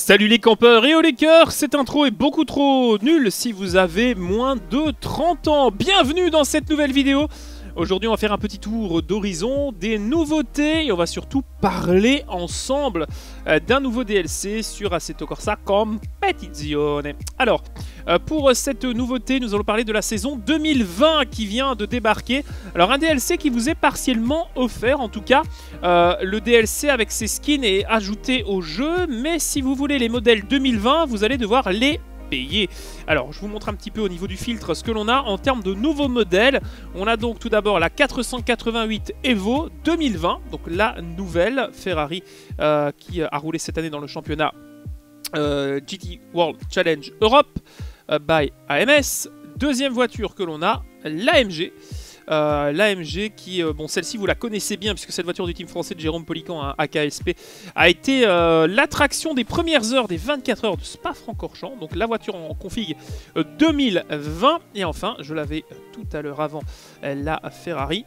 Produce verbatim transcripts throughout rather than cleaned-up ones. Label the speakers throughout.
Speaker 1: Salut les campeurs et oh les cœurs, cette intro est beaucoup trop nulle si vous avez moins de trente ans. Bienvenue dans cette nouvelle vidéo. Aujourd'hui on va faire un petit tour d'horizon, des nouveautés et on va surtout parler ensemble euh, d'un nouveau D L C sur Assetto Corsa Competizione. Alors, euh, pour cette nouveauté, nous allons parler de la saison deux mille vingt qui vient de débarquer. Alors un D L C qui vous est partiellement offert, en tout cas euh, le D L C avec ses skins est ajouté au jeu, mais si vous voulez les modèles deux mille vingt, vous allez devoir les payer. Alors je vous montre un petit peu au niveau du filtre ce que l'on a en termes de nouveaux modèles. On a donc tout d'abord la quatre cent quatre-vingt-huit Evo deux mille vingt, donc la nouvelle Ferrari euh, qui a roulé cette année dans le championnat euh, G T World Challenge Europe euh, by A M S. Deuxième voiture que l'on a, l'A M G. Euh, L'A M G qui, euh, bon celle-ci vous la connaissez bien puisque cette voiture du team français de Jérôme Polican à A K S P a été euh, l'attraction des premières heures des vingt-quatre heures de Spa-Francorchamps, donc la voiture en config euh, deux mille vingt. Et enfin, je l'avais tout à l'heure avant, euh, la Ferrari.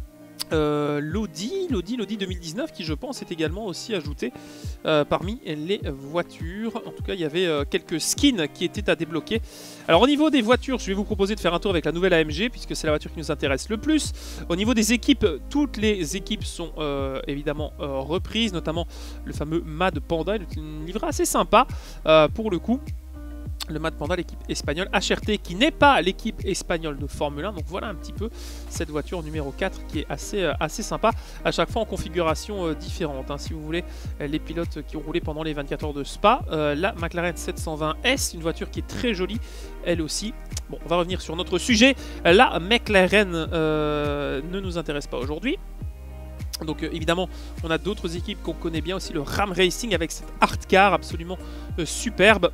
Speaker 1: Euh, l'Audi, l'Audi, l'Audi deux mille dix-neuf qui je pense est également aussi ajouté euh, parmi les voitures. En tout cas il y avait euh, quelques skins qui étaient à débloquer. Alors au niveau des voitures, je vais vous proposer de faire un tour avec la nouvelle A M G puisque c'est la voiture qui nous intéresse le plus. Au niveau des équipes, toutes les équipes sont euh, évidemment euh, reprises, notamment le fameux Mad Panda, une livrée assez sympa euh, pour le coup. Le Mad Panda, l'équipe espagnole, H R T qui n'est pas l'équipe espagnole de Formule un. Donc voilà un petit peu cette voiture numéro quatre qui est assez, euh, assez sympa. À chaque fois en configuration euh, différente. Hein. Si vous voulez, euh, les pilotes qui ont roulé pendant les vingt-quatre heures de Spa. Euh, la McLaren sept cent vingt S, une voiture qui est très jolie, elle aussi. Bon, on va revenir sur notre sujet. La McLaren euh, ne nous intéresse pas aujourd'hui. Donc euh, évidemment, on a d'autres équipes qu'on connaît bien aussi. Le Ram Racing avec cette Art Car absolument euh, superbe,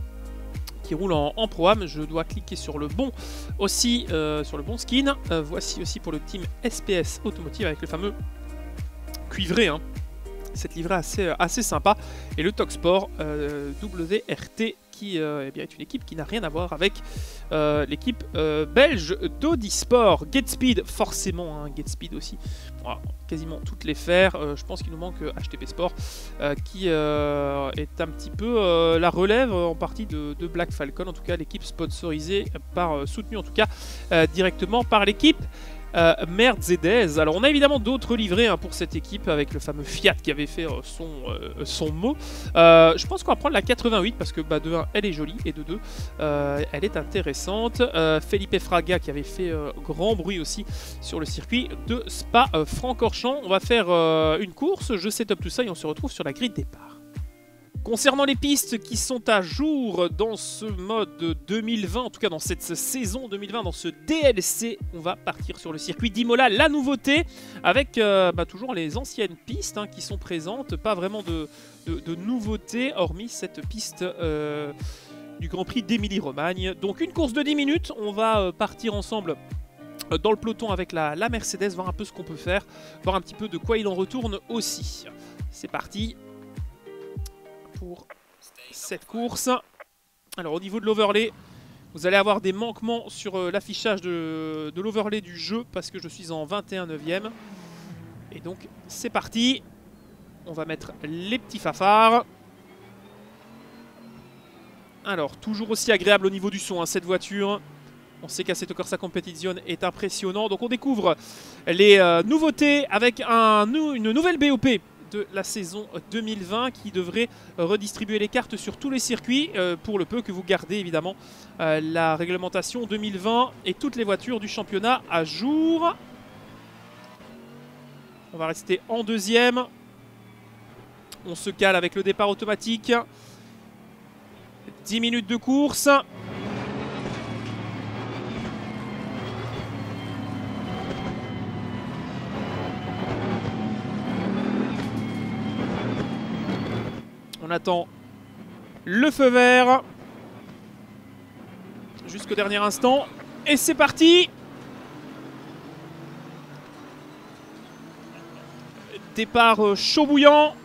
Speaker 1: qui roule en, en Pro-Am. Je dois cliquer sur le bon aussi, euh, sur le bon skin. Euh, voici aussi pour le team S P S Automotive avec le fameux cuivré. Hein. Cette livrée assez, assez sympa. Et le Toxport euh, W R T qui euh, eh bien, est une équipe qui n'a rien à voir avec euh, l'équipe euh, belge d'Audi Sport. Getspeed, forcément, hein, Getspeed aussi. Voilà, quasiment toutes les faire. Euh, je pense qu'il nous manque H T P Sport euh, qui euh, est un petit peu euh, la relève euh, en partie de, de Black Falcon. En tout cas, l'équipe sponsorisée par, euh, soutenue en tout cas euh, directement par l'équipe Euh, Mercedes. Alors on a évidemment d'autres livrets hein, pour cette équipe avec le fameux Fiat qui avait fait euh, son, euh, son mot. Euh, je pense qu'on va prendre la quatre-vingt-huit parce que bah, de un elle est jolie et de deux euh, elle est intéressante. Euh, Felipe Fraga qui avait fait euh, grand bruit aussi sur le circuit de Spa-Francorchamps. On va faire euh, une course, je set up tout ça et on se retrouve sur la grille de départ. Concernant les pistes qui sont à jour dans ce mode deux mille vingt, en tout cas dans cette saison deux mille vingt, dans ce D L C, on va partir sur le circuit d'Imola, la nouveauté, avec euh, bah, toujours les anciennes pistes hein, qui sont présentes, pas vraiment de, de, de nouveautés, hormis cette piste euh, du Grand Prix d'Émilie-Romagne. Donc une course de dix minutes, on va euh, partir ensemble euh, dans le peloton avec la, la Mercedes, voir un peu ce qu'on peut faire, voir un petit peu de quoi il en retourne aussi. C'est parti pour cette course. Alors au niveau de l'overlay, vous allez avoir des manquements sur euh, l'affichage de, de l'overlay du jeu parce que je suis en vingt et un neuvième. Et donc c'est parti. On va mettre les petits fafards. Alors toujours aussi agréable au niveau du son hein, cette voiture. On sait qu'Assetto Corsa Competizione est impressionnant. Donc on découvre les euh, nouveautés avec un, une nouvelle B O P de la saison deux mille vingt qui devrait redistribuer les cartes sur tous les circuits euh, pour le peu que vous gardez évidemment euh, la réglementation deux mille vingt et toutes les voitures du championnat à jour. On va rester en deuxième. On se cale avec le départ automatique. dix minutes de course. On attend le feu vert jusqu'au dernier instant. Et c'est parti! Départ chaud bouillant.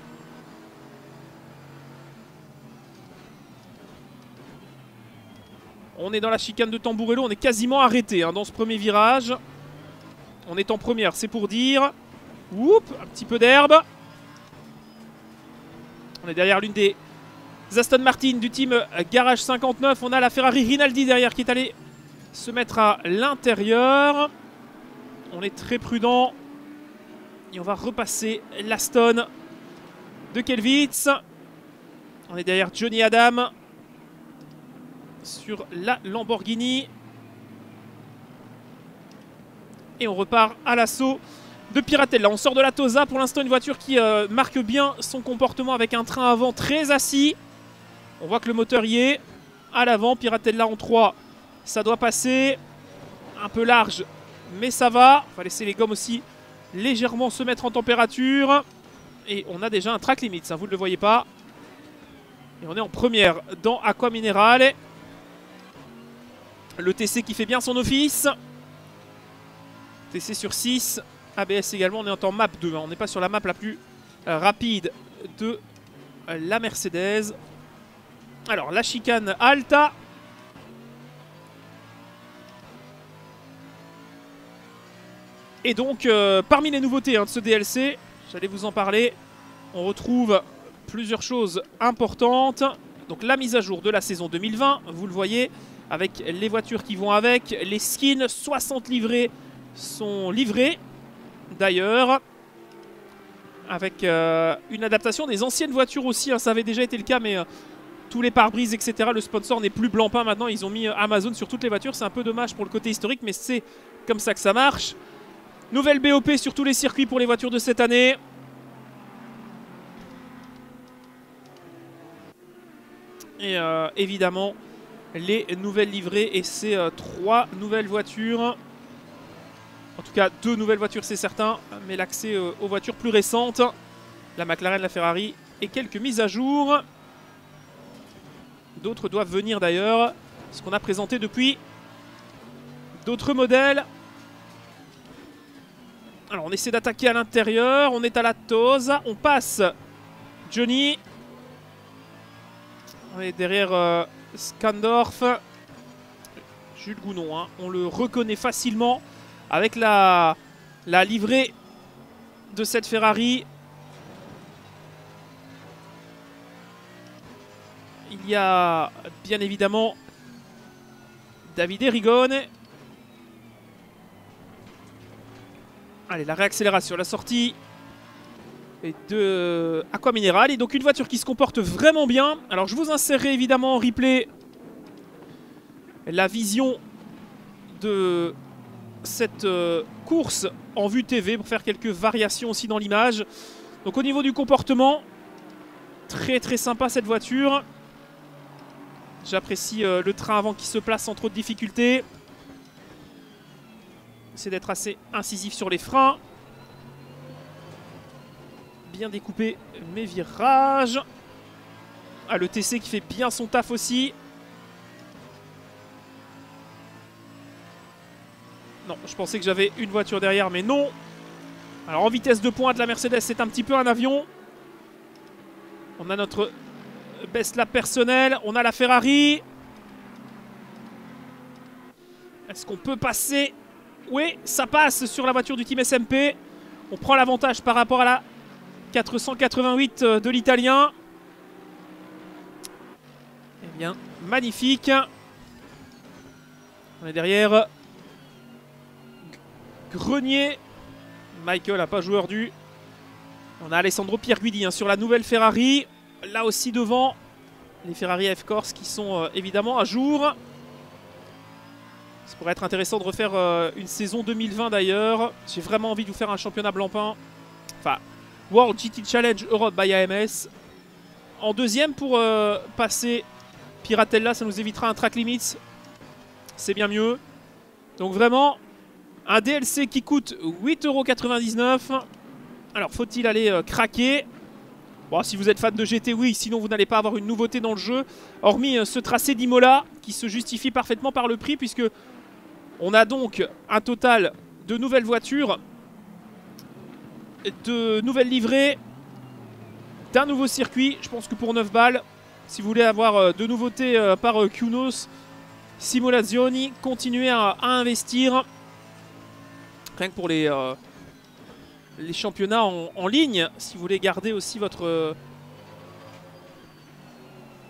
Speaker 1: On est dans la chicane de Tamburello. On est quasiment arrêté hein, dans ce premier virage. On est en première, c'est pour dire. Oups, un petit peu d'herbe. On est derrière l'une des Aston Martin du team Garage cinquante-neuf. On a la Ferrari Rinaldi derrière qui est allé se mettre à l'intérieur. On est très prudent. Et on va repasser l'Aston de Kelvitz. On est derrière Johnny Adam sur la Lamborghini. Et on repart à l'assaut de Piratella. On sort de la Tosa. Pour l'instant, une voiture qui euh, marque bien son comportement avec un train avant très assis. On voit que le moteur y est. À l'avant, Piratella en trois. Ça doit passer. Un peu large, mais ça va. On va laisser les gommes aussi légèrement se mettre en température. Et on a déjà un track limit, ça vous ne le voyez pas. Et on est en première dans Aqua Minerale. Le T C qui fait bien son office. T C sur six. A B S également, on est en map deux. Hein. On n'est pas sur la map la plus euh, rapide de euh, la Mercedes. Alors, la chicane Alta. Et donc, euh, parmi les nouveautés hein, de ce D L C, j'allais vous en parler, on retrouve plusieurs choses importantes. Donc, la mise à jour de la saison deux mille vingt, vous le voyez, avec les voitures qui vont avec. Les skins, soixante livrés sont livrés, d'ailleurs. Avec euh, une adaptation des anciennes voitures aussi, hein, ça avait déjà été le cas, mais euh, tous les pare-brises, et cetera. Le sponsor n'est plus Blancpain maintenant, ils ont mis euh, Amazon sur toutes les voitures. C'est un peu dommage pour le côté historique, mais c'est comme ça que ça marche. Nouvelle B O P sur tous les circuits pour les voitures de cette année. Et euh, évidemment, les nouvelles livrées et ces euh, trois nouvelles voitures. En tout cas, deux nouvelles voitures, c'est certain. Mais l'accès euh, aux voitures plus récentes. La McLaren, la Ferrari et quelques mises à jour. D'autres doivent venir d'ailleurs. Ce qu'on a présenté depuis d'autres modèles. Alors, on essaie d'attaquer à l'intérieur. On est à la Tosa. On passe Johnny. On est derrière euh, Scandorf. Jules Gounon. Hein. On le reconnaît facilement avec la, la livrée de cette Ferrari. Il y a bien évidemment Davide Rigone. Allez, la réaccélération, la sortie et de Aqua Minerale. Et donc une voiture qui se comporte vraiment bien. Alors je vous insérerai évidemment en replay la vision de cette euh, course en vue T V pour faire quelques variations aussi dans l'image. Donc au niveau du comportement, très très sympa cette voiture. J'apprécie euh, le train avant qui se place sans trop de difficultés. C'est d'être assez incisif sur les freins. Bien découper mes virages. Ah, le T C qui fait bien son taf aussi. Non, je pensais que j'avais une voiture derrière, mais non. Alors en vitesse de pointe, la Mercedes, c'est un petit peu un avion. On a notre best lap personnel. On a la Ferrari. Est-ce qu'on peut passer? Oui, ça passe sur la voiture du team S M P. On prend l'avantage par rapport à la quatre cent quatre-vingt-huit de l'Italien. Eh bien, magnifique. On est derrière Grenier. Michael n'a pas joueur du. On a Alessandro Pierguidi hein, sur la nouvelle Ferrari. Là aussi devant, les Ferrari F-Corse qui sont euh, évidemment à jour. Ça pourrait être intéressant de refaire euh, une saison deux mille vingt d'ailleurs. J'ai vraiment envie de vous faire un championnat Blancpain. Enfin, World G T Challenge Europe by A M S. En deuxième pour euh, passer Piratella, ça nous évitera un track limits. C'est bien mieux. Donc vraiment, un D L C qui coûte huit euros quatre-vingt-dix-neuf. Alors, faut-il aller euh, craquer? Bon, si vous êtes fan de G T, oui. Sinon, vous n'allez pas avoir une nouveauté dans le jeu. Hormis euh, ce tracé d'Imola qui se justifie parfaitement par le prix puisque on a donc un total de nouvelles voitures, de nouvelles livrées, d'un nouveau circuit. Je pense que pour neuf balles, si vous voulez avoir euh, de nouveautés euh, par euh, Kunos, Simulazioni, continuez à, à investir. Rien que pour les, euh, les championnats en, en ligne, si vous voulez garder aussi votre, euh,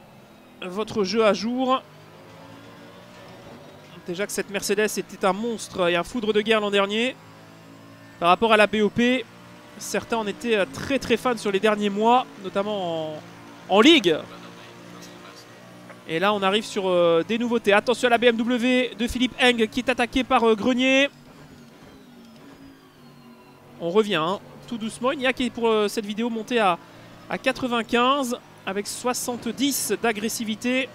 Speaker 1: votre jeu à jour. Déjà que cette Mercedes était un monstre et un foudre de guerre l'an dernier. Par rapport à la B O P, certains en étaient très très fans sur les derniers mois, notamment en, en Ligue. Et là on arrive sur euh, des nouveautés. Attention à la B M W de Philippe Eng qui est attaqué par euh, Grenier. On revient hein, tout doucement. Il n'y a qui est pour euh, cette vidéo montée à, à quatre-vingt-quinze avec soixante-dix d'agressivité.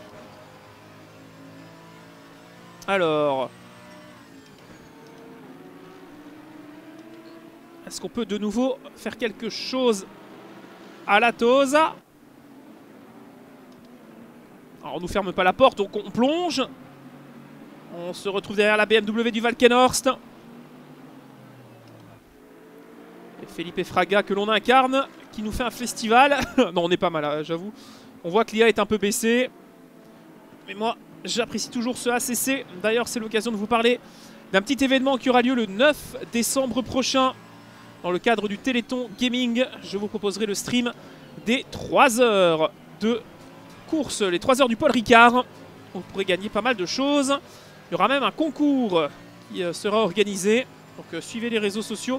Speaker 1: Alors, est-ce qu'on peut de nouveau faire quelque chose à la Tosa? Alors on nous ferme pas la porte, donc on plonge. On se retrouve derrière la B M W du Valkenhorst. Et Felipe Fraga que l'on incarne, qui nous fait un festival. Non, on est pas mal, j'avoue. On voit que l'I A est un peu baissée. Mais moi, j'apprécie toujours ce A C C. D'ailleurs, c'est l'occasion de vous parler d'un petit événement qui aura lieu le neuf décembre prochain. Dans le cadre du Téléthon Gaming, je vous proposerai le stream des trois heures de course, les trois heures du Paul Ricard. Vous pourrez gagner pas mal de choses. Il y aura même un concours qui sera organisé. Donc euh, suivez les réseaux sociaux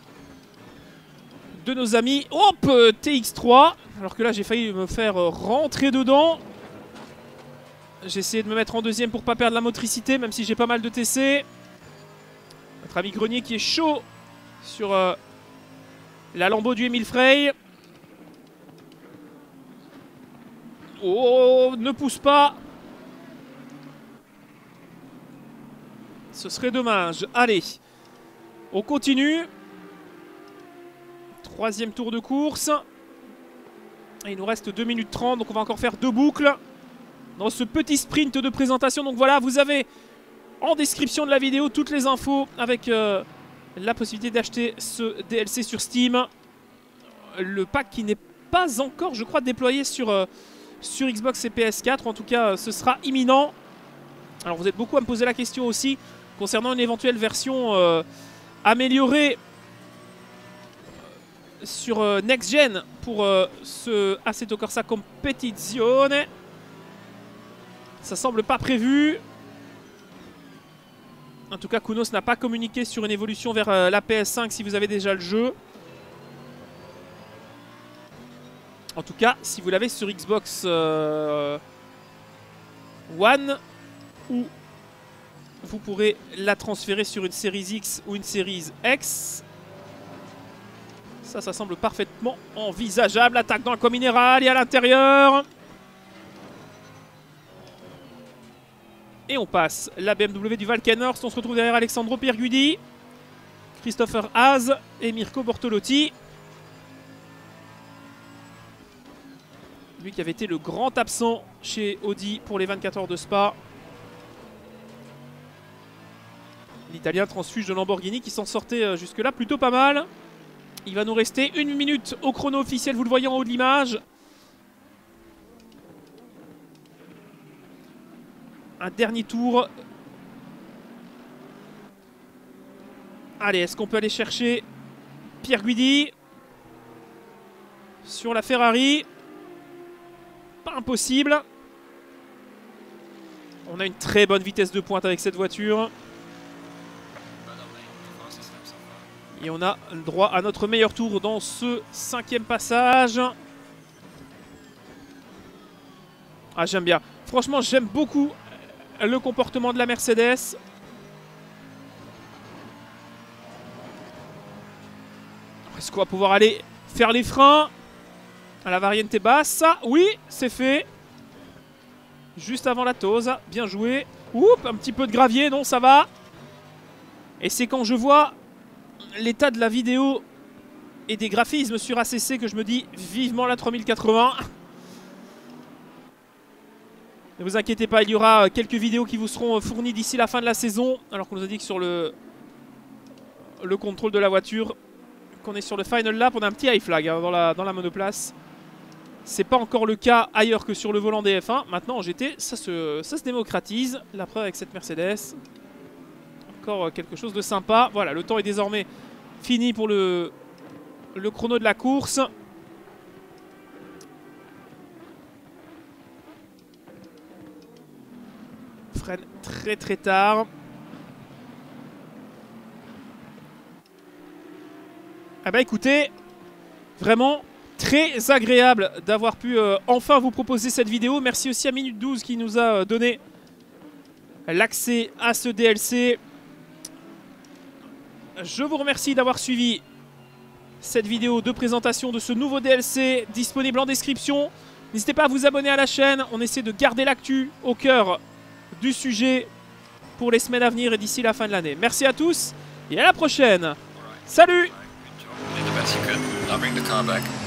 Speaker 1: de nos amis. Hop, T X trois. Alors que là, j'ai failli me faire rentrer dedans. J'ai essayé de me mettre en deuxième pour pas perdre la motricité, même si j'ai pas mal de T C. Notre ami Grenier qui est chaud sur euh, la Lambo du Emile Frey. Oh, ne pousse pas. Ce serait dommage. Allez, on continue. Troisième tour de course. Et il nous reste deux minutes trente, donc on va encore faire deux boucles dans ce petit sprint de présentation. Donc voilà, vous avez en description de la vidéo toutes les infos avec euh, la possibilité d'acheter ce D L C sur Steam. Le pack qui n'est pas encore, je crois, déployé sur, euh, sur Xbox et P S quatre. En tout cas, euh, ce sera imminent. Alors vous êtes beaucoup à me poser la question aussi concernant une éventuelle version euh, améliorée sur euh, Next Gen pour euh, ce Assetto Corsa Competizione. Ça semble pas prévu. En tout cas, Kunos n'a pas communiqué sur une évolution vers euh, la P S cinq si vous avez déjà le jeu. En tout cas, si vous l'avez sur Xbox euh, One, ou vous pourrez la transférer sur une Series X ou une Series X. Ça, ça semble parfaitement envisageable. Attaque dans le coin minéral et à l'intérieur. Et on passe la B M W du Valkenhorst. On se retrouve derrière Alessandro Pierguidi, Christopher Haas et Mirko Bortolotti. Lui qui avait été le grand absent chez Audi pour les vingt-quatre heures de Spa. L'Italien transfuge de Lamborghini qui s'en sortait jusque-là plutôt pas mal. Il va nous rester une minute au chrono officiel, vous le voyez en haut de l'image. Un dernier tour. Allez, est-ce qu'on peut aller chercher Pierguidi sur la Ferrari? Pas impossible. On a une très bonne vitesse de pointe avec cette voiture. Et on a le droit à notre meilleur tour dans ce cinquième passage. Ah, j'aime bien. Franchement, j'aime beaucoup le comportement de la Mercedes. Est-ce qu'on va pouvoir aller faire les freins à la variante basse? Oui, c'est fait. Juste avant la Tosa. Bien joué. Oups, un petit peu de gravier. Non, ça va. Et c'est quand je vois l'état de la vidéo et des graphismes sur A C C que je me dis vivement la trois mille quatre-vingts. Ne vous inquiétez pas, il y aura quelques vidéos qui vous seront fournies d'ici la fin de la saison. Alors qu'on nous a dit que sur le, le contrôle de la voiture, qu'on est sur le final lap, on a un petit high flag hein, dans, la, dans la monoplace. C'est pas encore le cas ailleurs que sur le volant des F un. Maintenant en G T, ça se, ça se démocratise. La preuve avec cette Mercedes. Encore quelque chose de sympa. Voilà, le temps est désormais fini pour le, le chrono de la course. freine très très tard. Ah bah écoutez, vraiment très agréable d'avoir pu euh, enfin vous proposer cette vidéo. Merci aussi à Minute douze qui nous a euh, donné l'accès à ce D L C. Je vous remercie d'avoir suivi cette vidéo de présentation de ce nouveau D L C disponible en description. N'hésitez pas à vous abonner à la chaîne. On essaie de garder l'actu au cœur du sujet pour les semaines à venir et d'ici la fin de l'année. Merci à tous et à la prochaine. Salut!
Speaker 2: You did the best you could. I'll bring the car back.